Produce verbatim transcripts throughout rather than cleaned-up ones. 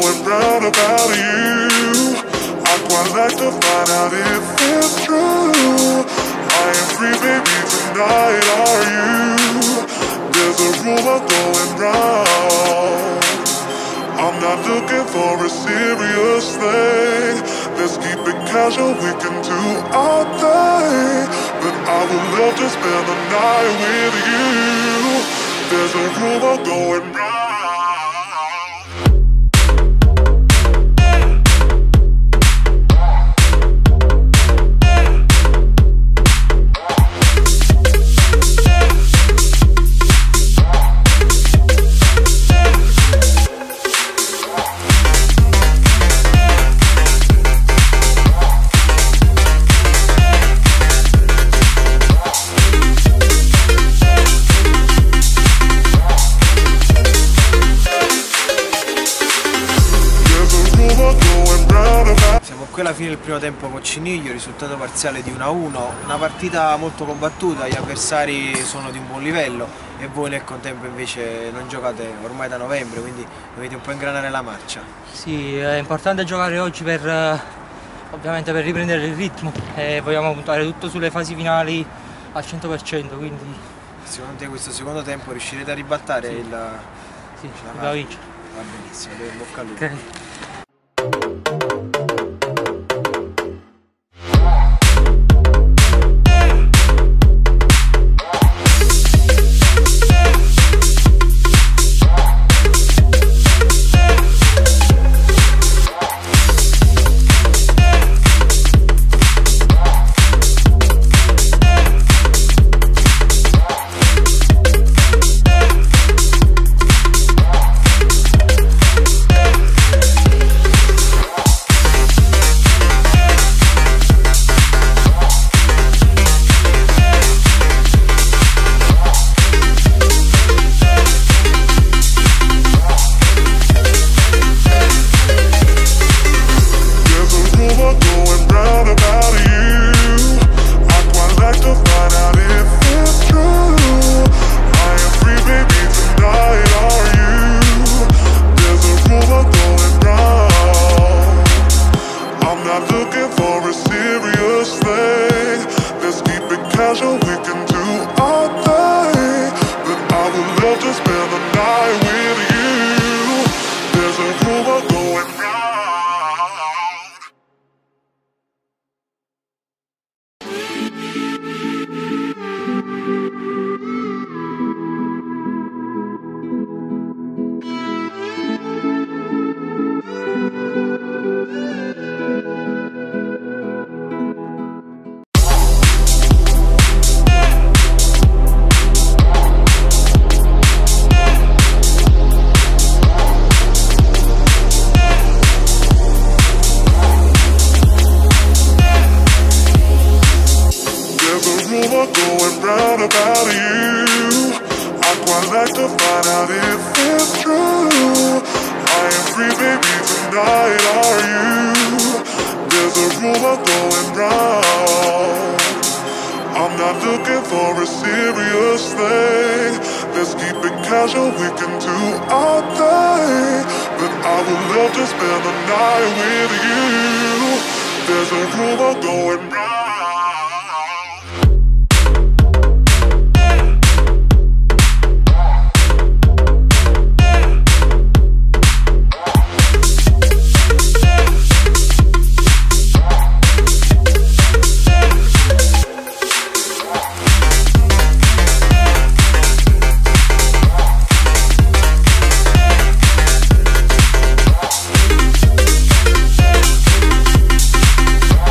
going round about you. I quite like to find out if it's true. I am free, baby, tonight, are you? There's a rumor going round. I'm not looking for a serious thing. Let's keep it casual, we can do our thing. But I would love to spend the night with you. There's a rumor going round. Qui alla fine del primo tempo con Ciniglio, risultato parziale di uno a uno, una partita molto combattuta, gli avversari sono di un buon livello e voi nel contempo invece non giocate ormai da novembre, quindi dovete un po' ingranare la marcia. Sì, è importante giocare oggi per ovviamente per riprendere il ritmo e vogliamo puntare tutto sulle fasi finali al cento per cento, quindi... Secondo te questo secondo tempo riuscirete a ribaltare sì. il... Sì, la vincere. Va benissimo, in bocca al lupo. Okay. Going round about you. I quite like to find out if it's true. I am free, baby, tonight, are you? There's a rumor going round. I'm not looking for a serious thing. Let's keep it casual, we can do our thing. But I would love to spend the night with you. There's a rumor going round.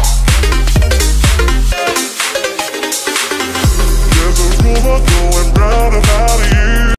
Going round.